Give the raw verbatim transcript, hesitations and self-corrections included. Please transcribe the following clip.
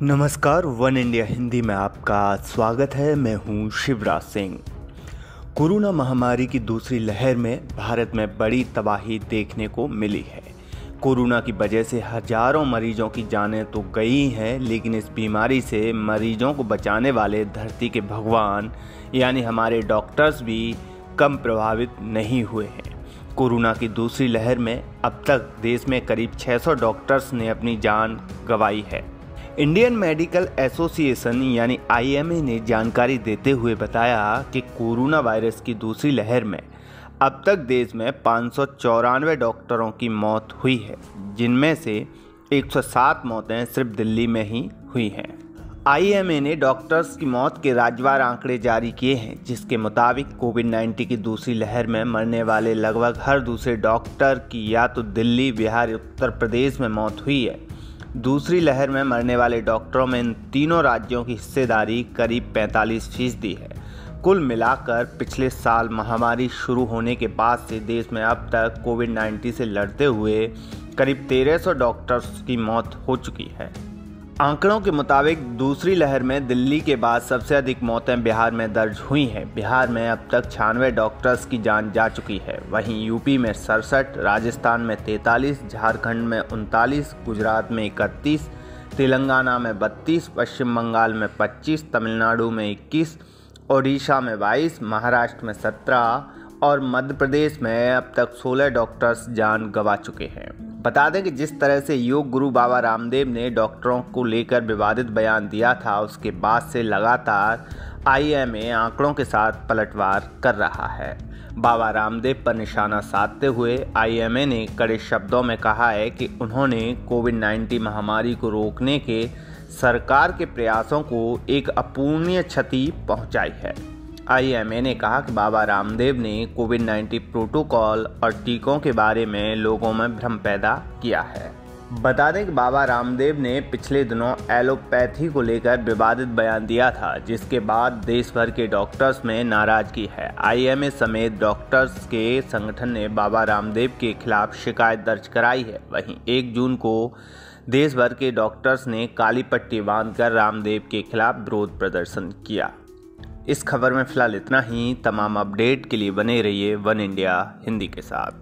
नमस्कार, one India Hindi में आपका स्वागत है। मैं हूं शिवराज सिंह। कोरोना महामारी की दूसरी लहर में भारत में बड़ी तबाही देखने को मिली है। कोरोना की वजह से हजारों मरीजों की जानें तो गई हैं, लेकिन इस बीमारी से मरीजों को बचाने वाले धरती के भगवान यानी हमारे डॉक्टर्स भी कम प्रभावित नहीं हुए हैं। कोरोना की दूसरी लहर में अब तक देश में करीब छह सौ डॉक्टर्स ने अपनी जान गंवाई है। इंडियन मेडिकल एसोसिएशन यानी आई एम ए ने जानकारी देते हुए बताया कि कोरोना वायरस की दूसरी लहर में अब तक देश में पाँच सौ चौरानवे डॉक्टरों की मौत हुई है, जिनमें से एक सौ सात मौतें सिर्फ दिल्ली में ही हुई हैं। आई एम ए ने डॉक्टर्स की मौत के राज्यवार आंकड़े जारी किए हैं, जिसके मुताबिक कोविड उन्नीस की दूसरी लहर में मरने वाले लगभग हर दूसरे डॉक्टर की या तो दिल्ली, बिहार, उत्तर प्रदेश में मौत हुई है। दूसरी लहर में मरने वाले डॉक्टरों में इन तीनों राज्यों की हिस्सेदारी करीब पैंतालीस फीसदी है। कुल मिलाकर पिछले साल महामारी शुरू होने के बाद से देश में अब तक कोविड उन्नीस से लड़ते हुए करीब तेरह सौ डॉक्टर्स की मौत हो चुकी है। आंकड़ों के मुताबिक दूसरी लहर में दिल्ली के बाद सबसे अधिक मौतें बिहार में दर्ज हुई हैं। बिहार में अब तक छियानवे डॉक्टर्स की जान जा चुकी है। वहीं यूपी में सड़सठ, राजस्थान में तैंतालीस, झारखंड में उनतालीस, गुजरात में इकतीस, तेलंगाना में बत्तीस, पश्चिम बंगाल में पच्चीस, तमिलनाडु में इक्कीस, ओडिशा में बाईस, महाराष्ट्र में सत्रह और मध्य प्रदेश में अब तक सोलह डॉक्टर्स जान गंवा चुके हैं। बता दें कि जिस तरह से योग गुरु बाबा रामदेव ने डॉक्टरों को लेकर विवादित बयान दिया था, उसके बाद से लगातार आई एम ए आंकड़ों के साथ पलटवार कर रहा है। बाबा रामदेव पर निशाना साधते हुए आई एम ए ने कड़े शब्दों में कहा है कि उन्होंने कोविड उन्नीस महामारी को रोकने के सरकार के प्रयासों को एक अपूरणीय क्षति पहुंचाई है। आई एम ए ने कहा कि बाबा रामदेव ने कोविड उन्नीस प्रोटोकॉल और टीकों के बारे में लोगों में भ्रम पैदा किया है। बता दें कि बाबा रामदेव ने पिछले दिनों एलोपैथी को लेकर विवादित बयान दिया था, जिसके बाद देश भर के डॉक्टर्स में नाराजगी है। आई एम ए समेत डॉक्टर्स के संगठन ने बाबा रामदेव के खिलाफ शिकायत दर्ज कराई है। वहीं एक जून को देश भर के डॉक्टर्स ने काली पट्टी बांधकर रामदेव के खिलाफ विरोध प्रदर्शन किया। इस खबर में फिलहाल इतना ही। तमाम अपडेट के लिए बने रहिए वन इंडिया हिंदी के साथ।